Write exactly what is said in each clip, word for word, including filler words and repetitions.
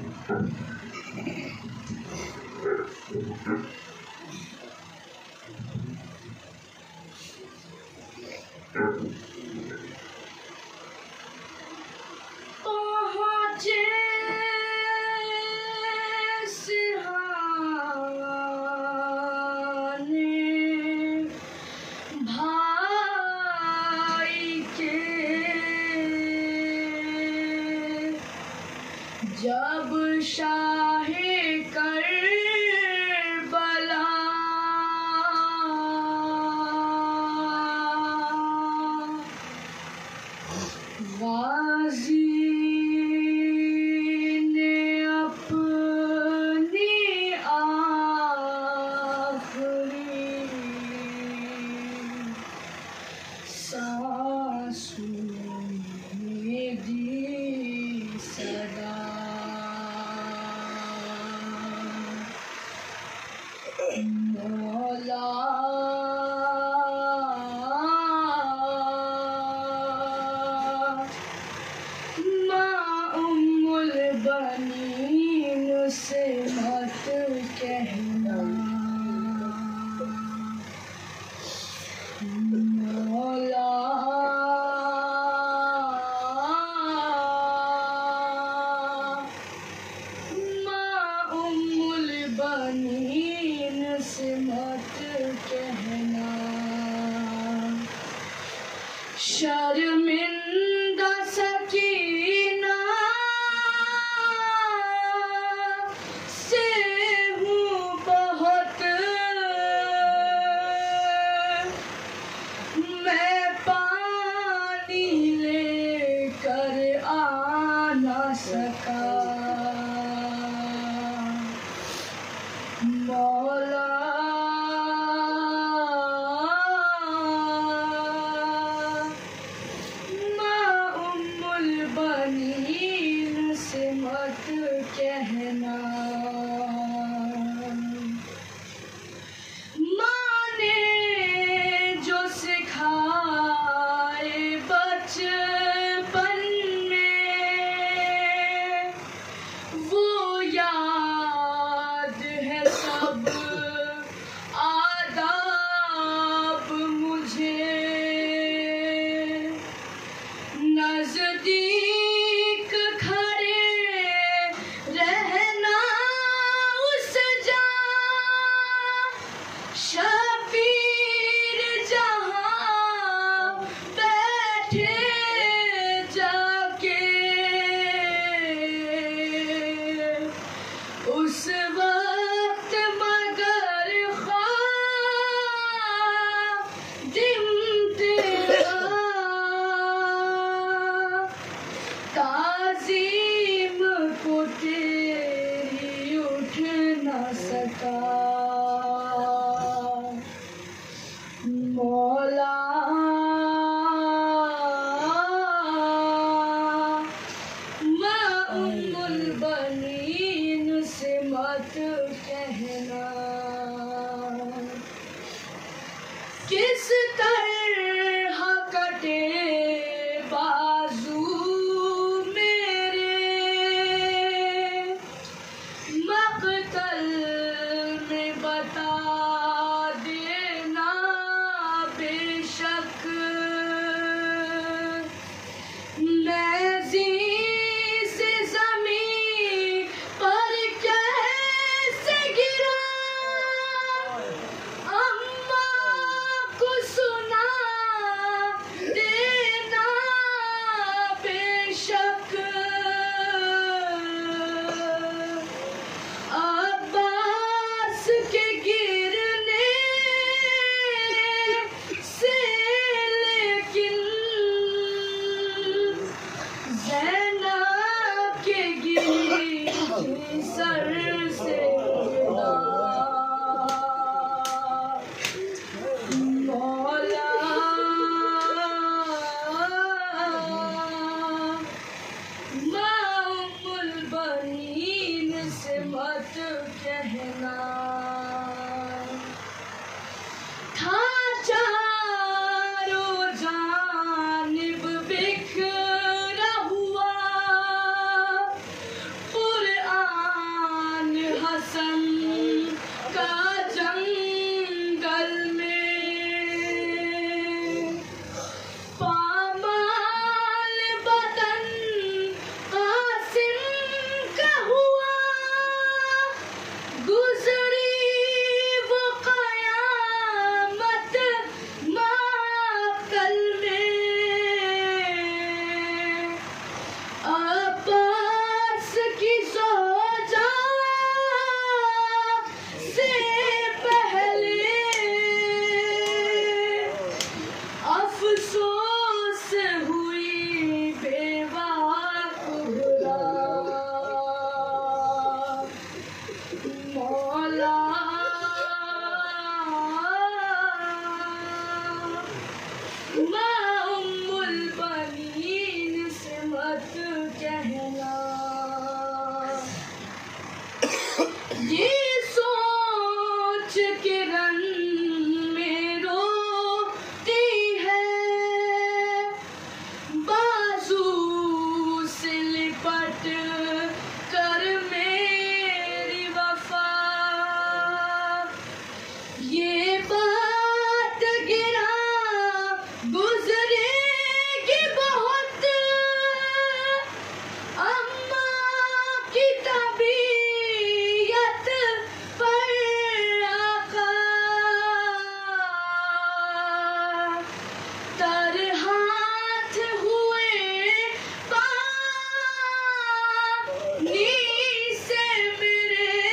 जब शाहे करबला गाज़ी ने अपनी आखिरी सांसों में दी सदा, मौला माँ उम्मुल बनीन से मत कहना, मौला माँ उम्मुल बनीन से मत कहना। शर्मिंदा सकीना से हूँ बहुत, मैं पानी लेकर आ ना सका, मौला माँ उम्मुल बनीन से मत कहना। माँ ने जो सिखाए बचपन में वो याद है सब आदाब मुझे, नज़दीक खड़े रहना उस जा शबीर जहाँ बैठे जाके, उस वक्त मगर खादिम तेरा ताज़ीम को तेरी उठ न सका, किरण में रोती है, बाजू से लिपट कर मेरी वफा। ये बात गिरा गुजरेगी बहुत, अम्मा की तबीयत पर आका। तर हाथ हुए पानी से मेरे,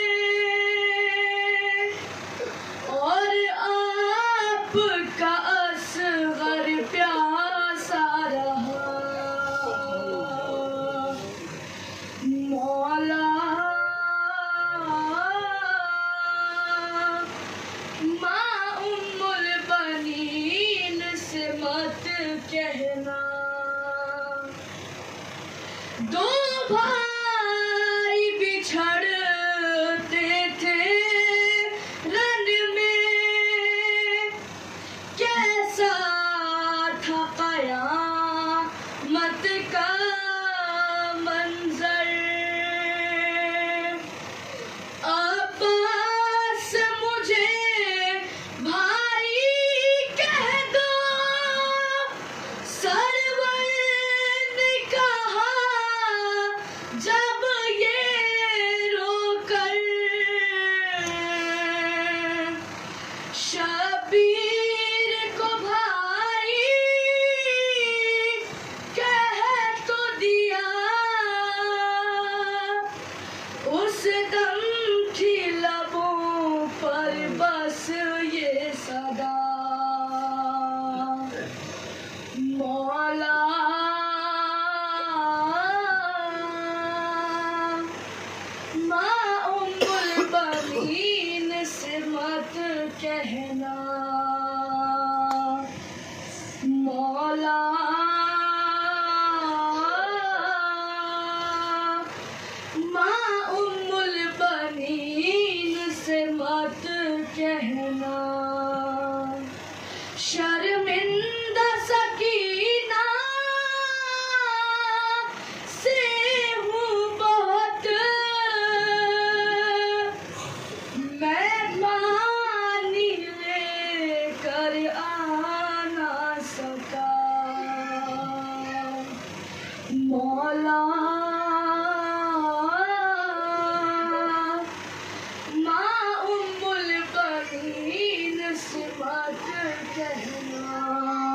और आपका असगर प्यासा रहा। मौला माँ उम्मुल बनीन से मत कहना, दो भाई बिछड़ते थे रन में, कैसा था क़यामत का मंजर। अब्बास मुझे भाई कह दो, सरवर ने कहा जब ये रोकर। शबीर को भाई कह तो दिया, उस दम थी लबों पर बस ये सदा। मौला माँ उम्मुल बनीन से मत कहना, मौला माँ उम्मुल बनीन से मत कहना। शर्मिंदा सकीना से हूँ बहुत, मैं मानी लेकर आ ना सका। मौला माँ उम्मुल बनीन से मत कहना।